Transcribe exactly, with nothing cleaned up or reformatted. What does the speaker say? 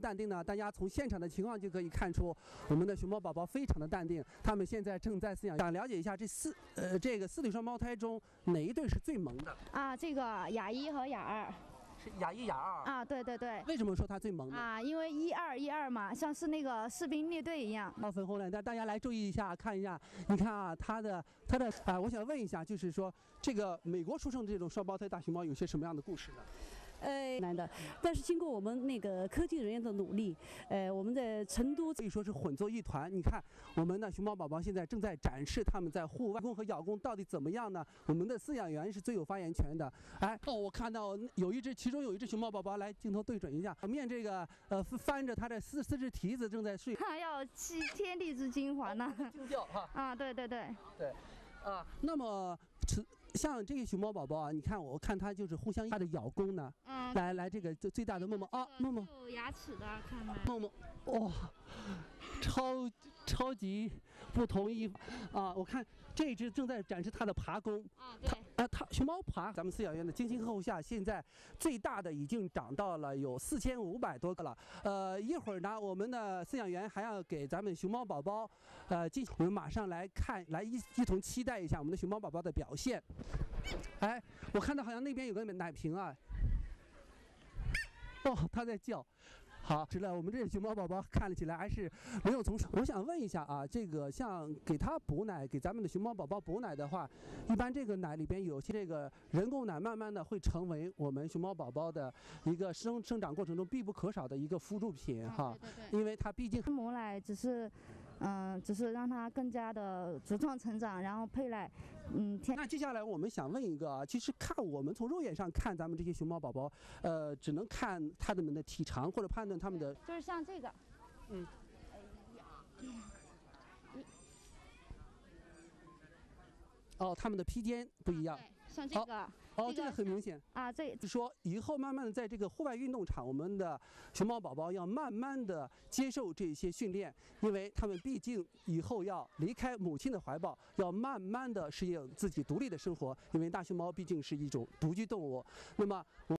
淡定呢？大家从现场的情况就可以看出，我们的熊猫宝宝非常的淡定。他们现在正在饲养，想了解一下这四呃这个四对双胞胎中哪一对是最萌的？ 啊，这个雅一和雅二。 是雅一、雅二啊，对对对。 为什么说它最萌呢？ 啊，因为一二一二嘛，像是那个士兵列队一样。 啊，粉红脸蛋，大家来注意一下，看一下，你看啊，它的它的啊，我想问一下，就是说这个美国出生的这种双胞胎大熊猫有些什么样的故事呢？ 呃，难的，但是经过我们那个科技人员的努力，呃，我们在成都可以说是混作一团。你看，我们的熊猫宝宝现在正在展示他们在户外攻和咬攻到底怎么样呢？我们的饲养员是最有发言权的。哎，哦，我看到有一只，其中有一只熊猫宝宝，来镜头对准一下，面这个呃翻着它的四四只蹄子正在睡， 要吸天地之精华呢。 惊叫哈。 啊，对对对。 对，啊，那么。 像这个熊猫宝宝啊，你看，我看它就是互相它的咬攻呢。嗯。来来，这个最最大的默默啊，默默。 有牙齿的，看来。 默默，哇，超超级不同意啊！我看这只正在展示它的爬攻。 啊，对。 啊，它熊猫爬，咱们饲养员的精心呵护下，现在最大的已经长到了有四千五百多个了。呃，一会儿呢，我们的饲养员还要给咱们熊猫宝宝，呃，进行，我们马上来看，来一一同期待一下我们的熊猫宝宝的表现。 哎，我看到好像那边有个奶瓶啊！哦，它在叫。好，知道我们这熊猫宝宝看起来还是没有从。我想问一下啊，这个像给它补奶，给咱们的熊猫宝宝补奶的话，一般这个奶里边有些这个人工奶，慢慢的会成为我们熊猫宝宝的一个生生长过程中必不可少的一个辅助品哈。 对对对。 因为它毕竟母奶只是，嗯、呃，只是让它更加的茁壮成长，然后配奶，嗯，天。 那接下来我们想问一个啊，其实看我们从肉眼上看咱们这些熊猫宝宝，呃，只能看它们的体长或者判断它们的， 就是像这个， 嗯， 哎呀， 哦，它们的披肩不一样， 对，像这个， 哦， 这这个很明显啊，这是说以后慢慢的在这个户外运动场，我们的熊猫宝宝要慢慢的接受这些训练，因为他们毕竟以后要离开母亲的怀抱，要慢慢的适应自己独立的生活，因为大熊猫毕竟是一种独居动物，那么我。